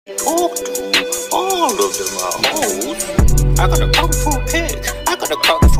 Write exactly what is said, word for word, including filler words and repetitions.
talk to, all of them are hoes. I got a kung fu pig, I got a kung fu